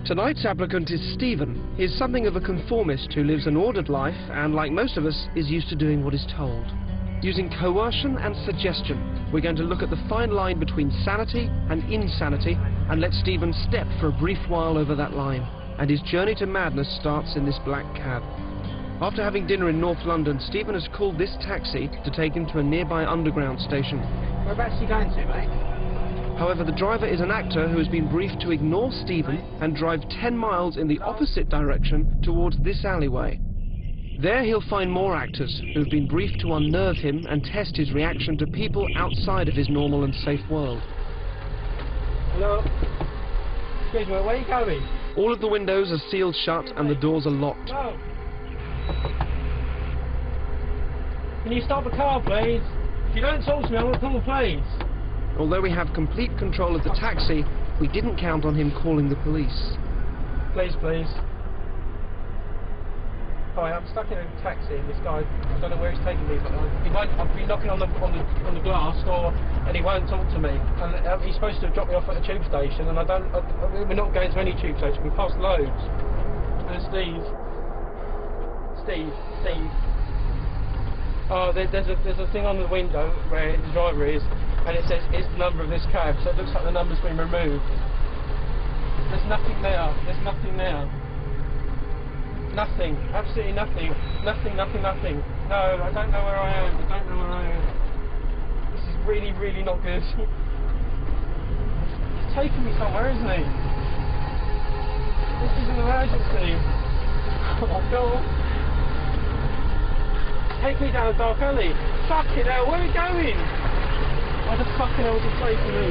Tonight's applicant is Stephen. He is something of a conformist who lives an ordered life and, like most of us, is used to doing what is told. Using coercion and suggestion, we're going to look at the fine line between sanity and insanity and let Stephen step for a brief while over that line. And his journey to madness starts in this black cab. After having dinner in North London, Stephen has called this taxi to take him to a nearby underground station. Whereabouts are you going to, mate? However, the driver is an actor who has been briefed to ignore Stephen and drive 10 miles in the opposite direction towards this alleyway. There he'll find more actors who have been briefed to unnerve him and test his reaction to people outside of his normal and safe world. Hello? Excuse me, where are you going? All of the windows are sealed shut and the doors are locked. No. Can you stop the car, please? If you don't talk to me, I'm going to call the police. Although we have complete control of the taxi, we didn't count on him calling the police. Please, please. Hi, I'm stuck in a taxi and this guy, I don't know where he's taking me, but I've been knocking on the glass door and he won't talk to me. And he's supposed to drop me off at a tube station and we're not going to any tube station, we passed loads. And Steve. Oh, there's a thing on the window where the driver is, and it says, "It's the number of this cab," so it looks like the number's been removed. There's nothing there. There's nothing there. Nothing. Absolutely nothing. Nothing. No, I don't know where I am. This is really, really not good. He's taking me somewhere, isn't he? This is an emergency. Oh, God. Take me down a dark alley. Fucking hell, where are we going? Why the fucking hell is he taking me?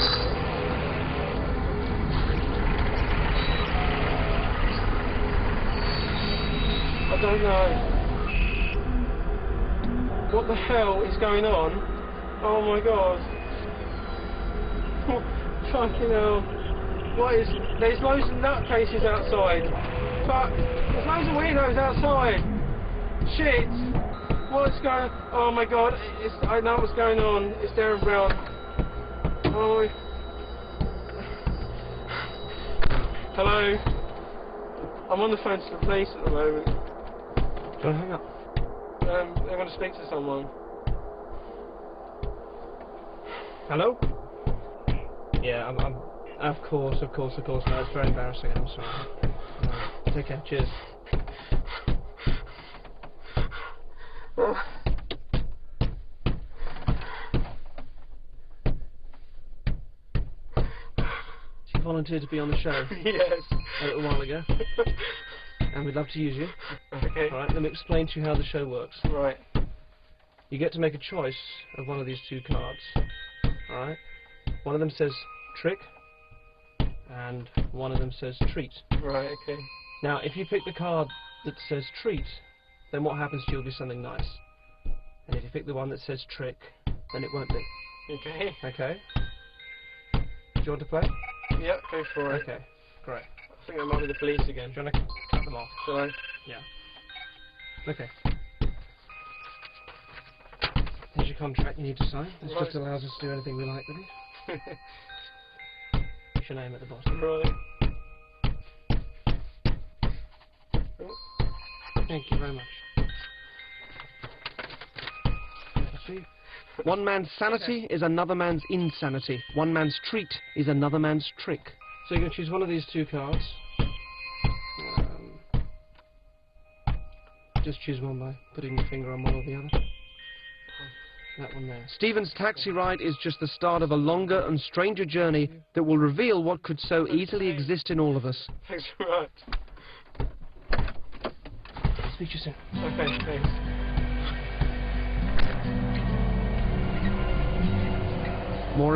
I don't know. What the hell is going on? Oh my God. Fucking hell. What is... There's loads of nutcases outside. Fuck. There's loads of weirdos outside. Shit. What's going on? Oh my God, I know what's going on. It's Derren Brown. Oh. Hello? I'm on the phone to the police at the moment. Don't hang up. I want to speak to someone. Hello? Yeah, I'm of course, no, it's very embarrassing, I'm sorry. Take care, cheers. She volunteered to be on the show. Yes. A little while ago. And we'd love to use you. Okay. Alright, let me explain to you how the show works. Right. You get to make a choice of one of these two cards. Alright? One of them says trick, and one of them says treat. Right, okay. Now, if you pick the card that says treat, then what happens to you will be something nice. And if you pick the one that says trick, then it won't be. Okay. Okay? Do you want to play? Yep, go for it. Okay, great. I think I might be the police again. Do you want to cut them off? Shall I? Yeah. Okay. Here's your contract you need to sign. This just allows us to do anything we like with it. What's your name at the bottom? Right. Thank you very much. See? One man's sanity is another man's insanity. One man's treat is another man's trick. So you're going to choose one of these two cards. Just choose one by putting your finger on one or the other. That one there. Stephen's taxi ride is just the start of a longer and stranger journey that will reveal what could so easily exist in all of us. Thanks very much. Speak to you soon. Okay, thanks. More of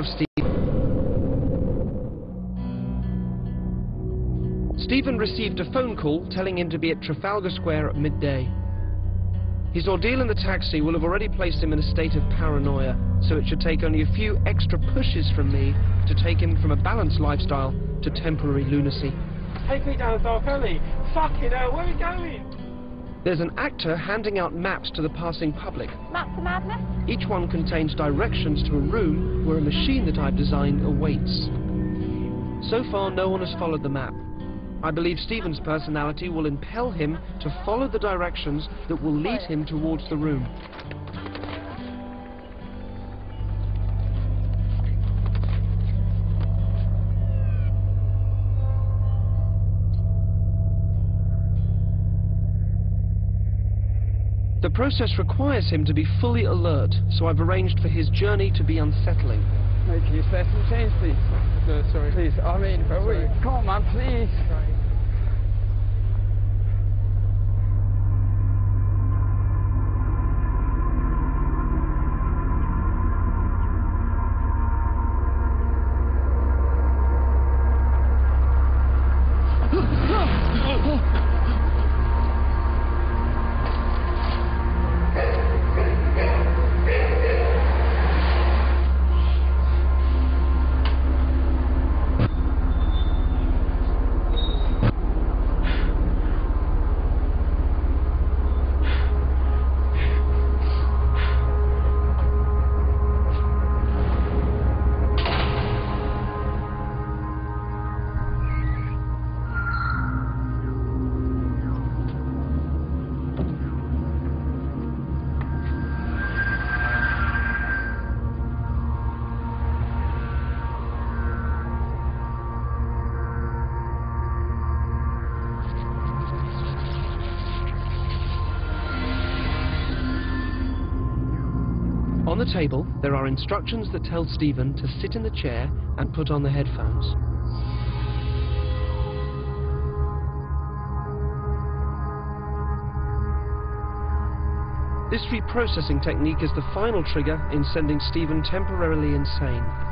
Stephen received a phone call telling him to be at Trafalgar Square at midday. His ordeal in the taxi will have already placed him in a state of paranoia, so it should take only a few extra pushes from me to take him from a balanced lifestyle to temporary lunacy. Take me down a dark alley. Fucking hell, where are we going? There's an actor handing out maps to the passing public. Map to madness? Each one contains directions to a room where a machine that I've designed awaits. So far, no one has followed the map. I believe Stephen's personality will impel him to follow the directions that will lead him towards the room. The process requires him to be fully alert, so I've arranged for his journey to be unsettling. Hey, can you spare some change, please? No, sorry. Please, I mean, Sorry. come on, man, please. On the table, there are instructions that tell Stephen to sit in the chair and put on the headphones. This reprocessing technique is the final trigger in sending Stephen temporarily insane.